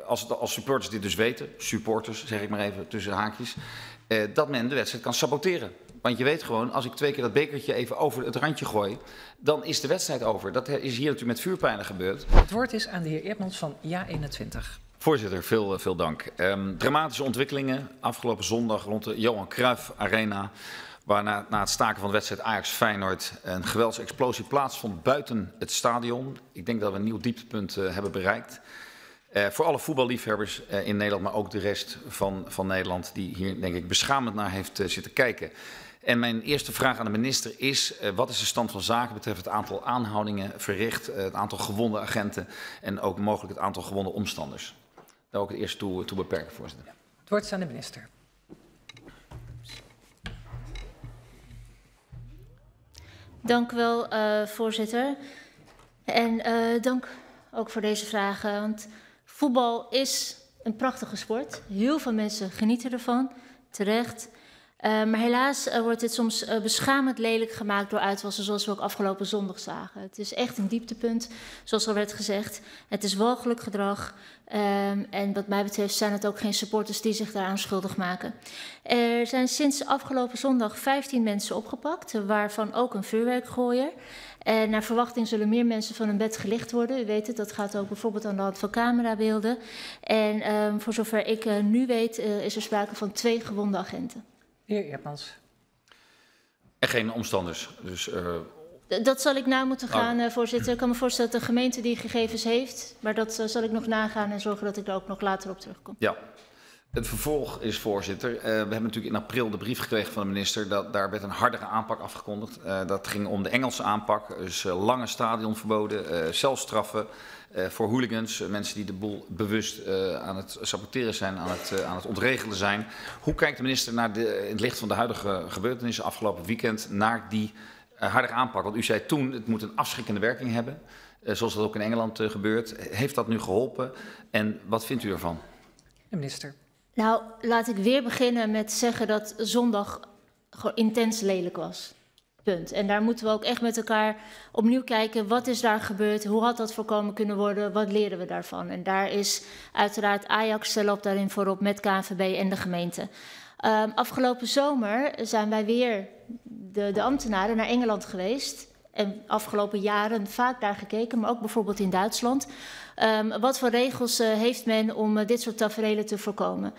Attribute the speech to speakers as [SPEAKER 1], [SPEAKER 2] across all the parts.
[SPEAKER 1] als supporters dit dus weten, supporters zeg ik maar even tussen haakjes, dat men de wedstrijd kan saboteren. Want je weet gewoon, als ik 2 keer dat bekertje even over het randje gooi, dan is de wedstrijd over. Dat is hier natuurlijk met vuurpijlen gebeurd.
[SPEAKER 2] Het woord is aan de heer Eerdmans van JA21.
[SPEAKER 1] Voorzitter, veel dank. Dramatische ontwikkelingen afgelopen zondag rond de Johan Cruijff Arena, waar na het staken van de wedstrijd Ajax-Feyenoord een geweldsexplosie plaatsvond buiten het stadion. Ik denk dat we een nieuw dieptepunt hebben bereikt. Voor alle voetballiefhebbers in Nederland, maar ook de rest van Nederland die hier denk ik beschamend naar heeft zitten kijken. En mijn eerste vraag aan de minister is, wat is de stand van zaken betreffende het aantal aanhoudingen verricht, het aantal gewonde agenten en ook mogelijk het aantal gewonde omstanders? Daar ook het eerst toe beperken, voorzitter.
[SPEAKER 2] Het woord is aan de minister.
[SPEAKER 3] Dank u wel, voorzitter. En dank ook voor deze vragen. Want voetbal is een prachtige sport. Heel veel mensen genieten ervan, terecht. Maar helaas wordt dit soms beschamend lelijk gemaakt door uitwassen zoals we ook afgelopen zondag zagen. Het is echt een dieptepunt, zoals al werd gezegd. Het is walgelijk gedrag. En wat mij betreft zijn het ook geen supporters die zich daaraan schuldig maken. Er zijn sinds afgelopen zondag 15 mensen opgepakt, waarvan ook een vuurwerkgooier. En naar verwachting zullen meer mensen van hun bed gelicht worden. U weet het, dat gaat ook bijvoorbeeld aan de hand van camerabeelden. En voor zover ik nu weet is er sprake van 2 gewonde agenten.
[SPEAKER 2] De heer Eerdmans.
[SPEAKER 1] En geen omstanders. Dus,
[SPEAKER 3] dat zal ik na moeten gaan, voorzitter. Ik kan me voorstellen dat de gemeente die gegevens heeft. Maar dat zal ik nog nagaan en zorgen dat ik er ook nog later op terugkom.
[SPEAKER 1] Ja. Het vervolg is, voorzitter, we hebben natuurlijk in april de brief gekregen van de minister. Daar werd een hardere aanpak afgekondigd. Dat ging om de Engelse aanpak. Dus lange stadionverboden, celstraffen voor hooligans. Mensen die de boel bewust aan het saboteren zijn, aan het ontregelen zijn. Hoe kijkt de minister naar in het licht van de huidige gebeurtenissen afgelopen weekend naar die hardere aanpak? Want u zei toen, het moet een afschrikkende werking hebben. Zoals dat ook in Engeland gebeurt. Heeft dat nu geholpen? En wat vindt u ervan?
[SPEAKER 2] De minister.
[SPEAKER 3] Nou, laat ik weer beginnen met zeggen dat zondag gewoon intens lelijk was. Punt. En daar moeten we ook echt met elkaar opnieuw kijken. Wat is daar gebeurd? Hoe had dat voorkomen kunnen worden? Wat leren we daarvan? En daar is uiteraard Ajax loopt daarin voorop met KNVB en de gemeente. Afgelopen zomer zijn wij weer de ambtenaren naar Engeland geweest. En afgelopen jaren vaak daar gekeken, maar ook bijvoorbeeld in Duitsland. Wat voor regels heeft men om dit soort taferelen te voorkomen?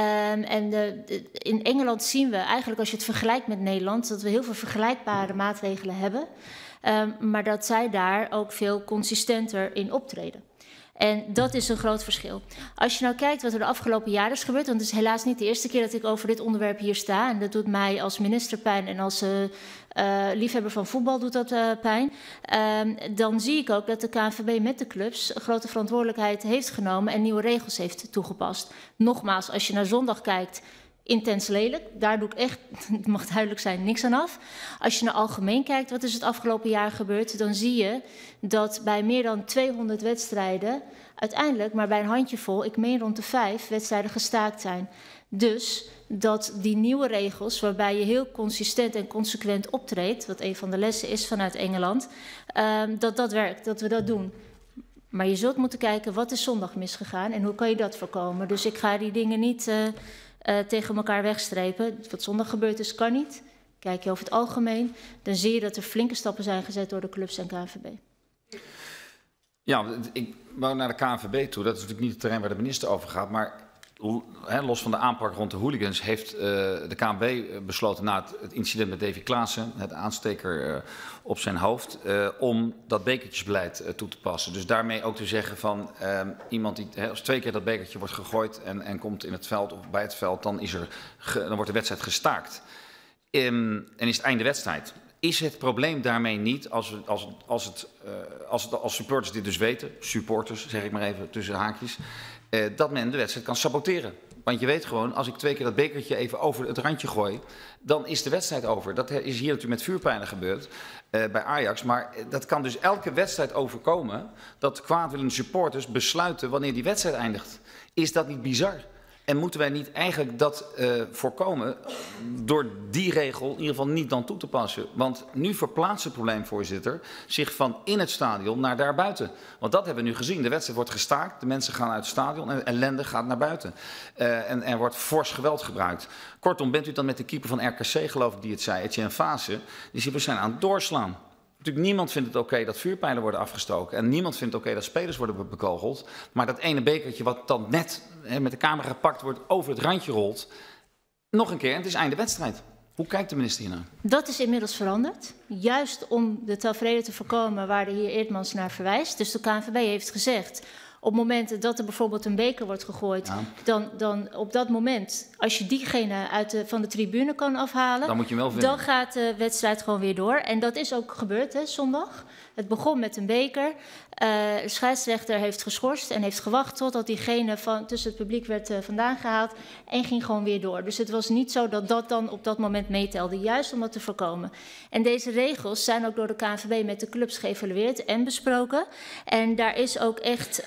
[SPEAKER 3] In Engeland zien we eigenlijk, als je het vergelijkt met Nederland, dat we heel veel vergelijkbare maatregelen hebben. Maar dat zij daar ook veel consistenter in optreden. En dat is een groot verschil. Als je nou kijkt wat er de afgelopen jaren is gebeurd, want het is helaas niet de eerste keer dat ik over dit onderwerp hier sta. En dat doet mij als minister pijn en als liefhebber van voetbal doet dat pijn. Dan zie ik ook dat de KNVB met de clubs een grote verantwoordelijkheid heeft genomen en nieuwe regels heeft toegepast. Nogmaals, als je naar zondag kijkt, intens lelijk. Daar doe ik echt, het mag duidelijk zijn, niks aan af. Als je naar algemeen kijkt, wat is het afgelopen jaar gebeurd, dan zie je dat bij meer dan 200 wedstrijden uiteindelijk, maar bij een handjevol, ik meen rond de 5 wedstrijden gestaakt zijn. Dus dat die nieuwe regels, waarbij je heel consistent en consequent optreedt, wat een van de lessen is vanuit Engeland, dat werkt, dat we dat doen. Maar je zult moeten kijken, wat is zondag misgegaan en hoe kan je dat voorkomen? Dus ik ga die dingen niet tegen elkaar wegstrepen. Wat zondag gebeurd is, kan niet. Kijk je over het algemeen, dan zie je dat er flinke stappen zijn gezet door de clubs en KNVB.
[SPEAKER 1] Ja, ik wou naar de KNVB toe. Dat is natuurlijk niet het terrein waar de minister over gaat. Maar los van de aanpak rond de hooligans heeft de KNVB besloten na het incident met Davy Klaassen, het aansteker op zijn hoofd, om dat bekertjesbeleid toe te passen. Dus daarmee ook te zeggen van iemand die als 2 keer dat bekertje wordt gegooid en komt in het veld of bij het veld, dan wordt de wedstrijd gestaakt. En is het einde wedstrijd. Is het probleem daarmee niet, als supporters dit dus weten, supporters zeg ik maar even tussen haakjes, dat men de wedstrijd kan saboteren? Want je weet gewoon, als ik 2 keer dat bekertje even over het randje gooi, dan is de wedstrijd over. Dat is hier natuurlijk met vuurpijlen gebeurd bij Ajax. Maar dat kan dus elke wedstrijd overkomen dat kwaadwillende supporters besluiten wanneer die wedstrijd eindigt. Is dat niet bizar? En moeten wij niet eigenlijk dat voorkomen door die regel in ieder geval niet dan toe te passen? Want nu verplaatst het probleem, voorzitter, zich van in het stadion naar daarbuiten. Want dat hebben we nu gezien. De wedstrijd wordt gestaakt, de mensen gaan uit het stadion en ellende gaat naar buiten. En er wordt fors geweld gebruikt. Kortom, bent u dan met de keeper van RKC, geloof ik, die het zei, Etienne Fase, die zei, we zijn aan het doorslaan. Natuurlijk, niemand vindt het oké dat vuurpijlen worden afgestoken. En niemand vindt het oké dat spelers worden bekogeld. Maar dat ene bekertje wat dan net met de camera gepakt wordt, over het randje rolt. Nog een keer, en het is einde wedstrijd. Hoe kijkt de minister hiernaar?
[SPEAKER 3] Dat is inmiddels veranderd. Juist om de taferelen te voorkomen waar de heer Eertmans naar verwijst. Dus de KNVB heeft gezegd, op momenten dat er bijvoorbeeld een beker wordt gegooid, dan op dat moment, als je diegene van de tribune kan afhalen,
[SPEAKER 1] dan moet je hem wel vinden.
[SPEAKER 3] Dan gaat de wedstrijd gewoon weer door. En dat is ook gebeurd, hè, zondag. Het begon met een beker. De scheidsrechter heeft geschorst en heeft gewacht totdat diegene tussen het publiek werd vandaan gehaald en ging gewoon weer door. Dus het was niet zo dat dat dan op dat moment meetelde, juist om dat te voorkomen. En deze regels zijn ook door de KNVB met de clubs geëvalueerd en besproken. En daar is ook echt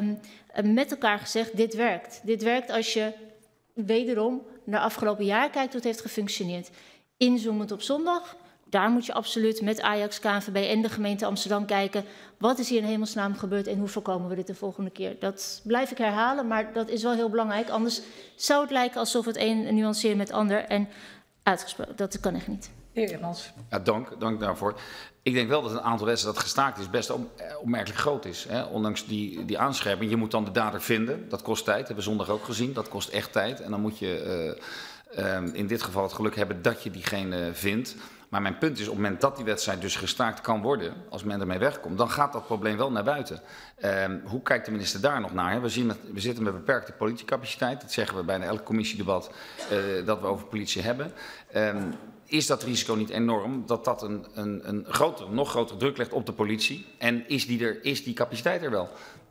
[SPEAKER 3] met elkaar gezegd, dit werkt. Dit werkt als je wederom naar afgelopen jaar kijkt hoe het heeft gefunctioneerd. Inzoomend op zondag. Daar moet je absoluut met Ajax, KNVB en de gemeente Amsterdam kijken. Wat is hier in hemelsnaam gebeurd en hoe voorkomen we dit de volgende keer? Dat blijf ik herhalen, maar dat is wel heel belangrijk. Anders zou het lijken alsof het een nuanceert met het ander. En uitgesproken, dat kan echt niet.
[SPEAKER 2] De heer Eertmans.
[SPEAKER 1] Ja, dank daarvoor. Ik denk wel dat een aantal wedstrijden dat gestaakt is best opmerkelijk groot is. Hè? Ondanks die aanscherping. Je moet dan de dader vinden. Dat kost tijd. Dat hebben we zondag ook gezien. Dat kost echt tijd. En dan moet je in dit geval het geluk hebben dat je diegene vindt. Maar mijn punt is, op het moment dat die wedstrijd dus gestaakt kan worden, als men ermee wegkomt, dan gaat dat probleem wel naar buiten. Hoe kijkt de minister daar nog naar? We zitten met beperkte politiecapaciteit. Dat zeggen we bijna elk commissiedebat dat we over politie hebben. Is dat risico niet enorm dat dat een nog grotere druk legt op de politie? En is die capaciteit er wel?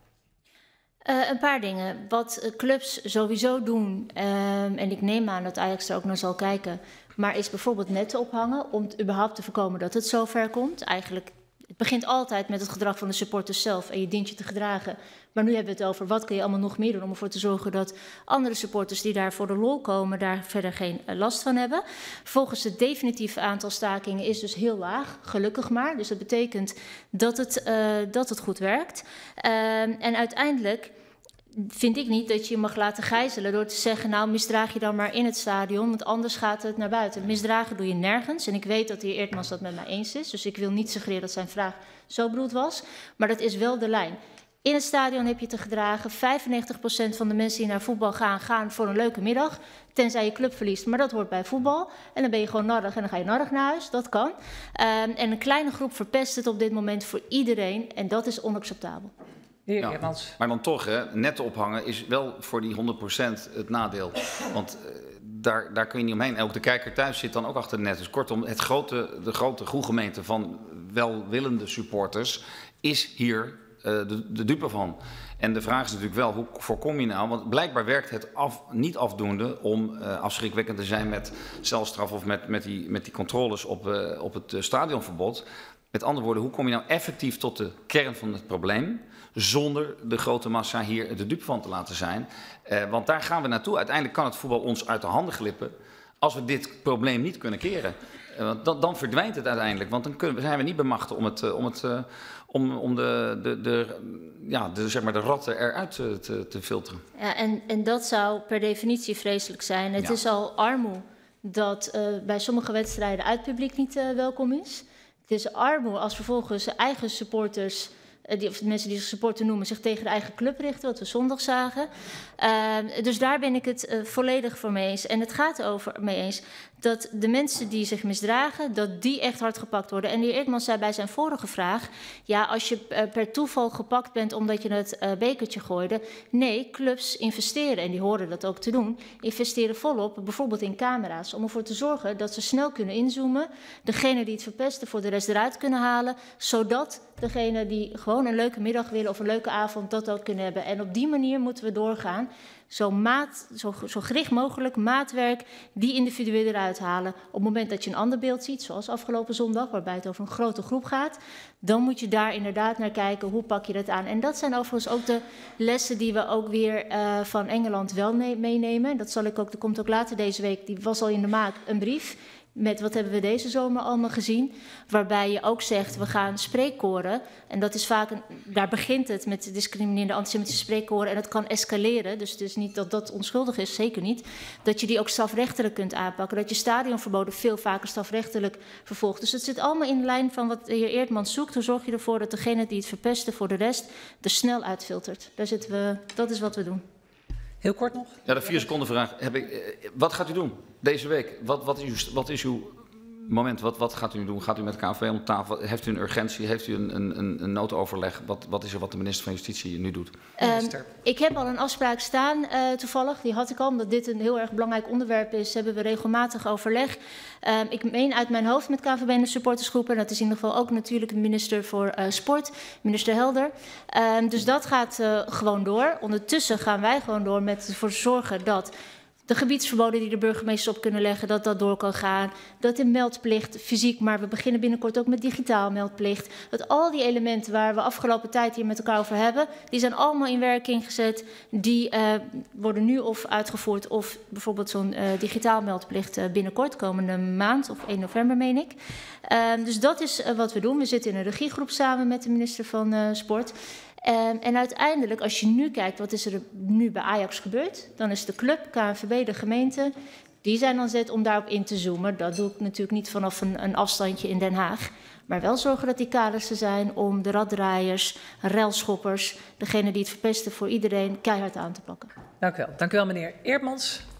[SPEAKER 3] Een paar dingen. Wat clubs sowieso doen, en ik neem aan dat Ajax er ook naar zal kijken, maar is bijvoorbeeld netten ophangen om überhaupt te voorkomen dat het zover komt. Eigenlijk, het begint altijd met het gedrag van de supporters zelf en je dient je te gedragen. Maar nu hebben we het over wat kun je allemaal nog meer doen om ervoor te zorgen dat andere supporters die daar voor de lol komen daar verder geen last van hebben. Volgens het definitieve aantal stakingen is dus heel laag, gelukkig maar. Dus dat betekent dat het goed werkt. En uiteindelijk vind ik niet dat je mag laten gijzelen door te zeggen, nou misdraag je dan maar in het stadion, want anders gaat het naar buiten. Misdragen doe je nergens. En ik weet dat de heer Eertmans dat met mij eens is. Dus ik wil niet suggereren dat zijn vraag zo bedoeld was. Maar dat is wel de lijn. In het stadion heb je te gedragen. 95% van de mensen die naar voetbal gaan voor een leuke middag. Tenzij je club verliest, maar dat hoort bij voetbal. En dan ben je gewoon narrig en dan ga je narrig naar huis. Dat kan. En een kleine groep verpest het op dit moment voor iedereen. En dat is onacceptabel.
[SPEAKER 1] Ja, maar dan toch, netten ophangen is wel voor die 100% het nadeel. Want daar kun je niet omheen. En ook de kijker thuis zit dan ook achter de net. Dus kortom, de grote groegemeente van welwillende supporters is hier de dupe van. En de vraag is natuurlijk wel, hoe voorkom je nou? Want blijkbaar werkt het niet afdoende om afschrikwekkend te zijn met celstraf of met die controles op het stadionverbod. Met andere woorden, hoe kom je nou effectief tot de kern van het probleem, zonder de grote massa hier de dupe van te laten zijn? Want daar gaan we naartoe. Uiteindelijk kan het voetbal ons uit de handen glippen als we dit probleem niet kunnen keren. Dan verdwijnt het uiteindelijk, want dan zijn we niet bemachtigd om de ratten eruit te filteren.
[SPEAKER 3] Ja, en dat zou per definitie vreselijk zijn. Het is al armoe dat bij sommige wedstrijden uitpubliek niet welkom is. Het is armoe als vervolgens eigen supporters, of mensen die zich supporter noemen, zich tegen de eigen club richten, wat we zondag zagen. Dus daar ben ik het volledig voor mee eens. En het gaat over mee eens dat de mensen die zich misdragen, dat die echt hard gepakt worden. En de heer Eertmans zei bij zijn vorige vraag, ja, als je per toeval gepakt bent omdat je het bekertje gooide. Nee, clubs investeren, en die horen dat ook te doen, investeren volop, bijvoorbeeld in camera's, om ervoor te zorgen dat ze snel kunnen inzoomen, degene die het verpesten voor de rest eruit kunnen halen, zodat degene die gewoon een leuke middag willen of een leuke avond dat ook kunnen hebben. En op die manier moeten we doorgaan. Zo gericht mogelijk maatwerk die individuen eruit halen. Op het moment dat je een ander beeld ziet, zoals afgelopen zondag, waarbij het over een grote groep gaat, dan moet je daar inderdaad naar kijken, hoe pak je dat aan. En dat zijn overigens ook de lessen die we ook weer van Engeland wel meenemen. Dat zal ik ook, er komt ook later deze week, die was al in de maak, een brief met wat hebben we deze zomer allemaal gezien, waarbij je ook zegt, we gaan spreekkoren. En dat is vaak, daar begint het met discriminerende antisemitische spreekkoren en dat kan escaleren. Dus het is niet dat dat onschuldig is, zeker niet. Dat je die ook strafrechtelijk kunt aanpakken. Dat je stadionverboden veel vaker strafrechtelijk vervolgt. Dus het zit allemaal in de lijn van wat de heer Eertmans zoekt. Hoe zorg je ervoor dat degene die het verpesten voor de rest er snel uitfiltert. Daar zitten we, dat is wat we doen.
[SPEAKER 2] Heel kort nog.
[SPEAKER 1] Ja, de 4 seconden vraag. Wat gaat u doen deze week? Wat is uw moment? Wat gaat u nu doen? Gaat u met KNVB om tafel? Heeft u een urgentie? Heeft u een noodoverleg? Wat is er wat de minister van Justitie nu doet?
[SPEAKER 3] Ik heb al een afspraak staan, toevallig. Die had ik al, omdat dit een heel erg belangrijk onderwerp is. Hebben we regelmatig overleg. Ik meen uit mijn hoofd met KNVB en de supportersgroepen. Dat is in ieder geval ook natuurlijk de minister voor Sport, minister Helder. Dus dat gaat gewoon door. Ondertussen gaan wij gewoon door met ervoor zorgen dat de gebiedsverboden die de burgemeesters op kunnen leggen, dat dat door kan gaan. Dat de meldplicht fysiek, maar we beginnen binnenkort ook met digitaal meldplicht. Dat al die elementen waar we afgelopen tijd hier met elkaar over hebben, die zijn allemaal in werking gezet. Die worden nu of uitgevoerd of bijvoorbeeld zo'n digitaal meldplicht binnenkort, komende maand of 1 november meen ik. Dus dat is wat we doen. We zitten in een regiegroep samen met de minister van Sport. En uiteindelijk, als je nu kijkt, wat is er nu bij Ajax gebeurd? Dan is de club, KNVB, de gemeente, die zijn dan zet om daarop in te zoomen. Dat doe ik natuurlijk niet vanaf een afstandje in Den Haag. Maar wel zorgen dat die kaders er zijn om de raddraaiers, relschoppers, degene die het verpesten voor iedereen, keihard aan te pakken.
[SPEAKER 2] Dank u wel. Dank u wel, meneer Eertmans.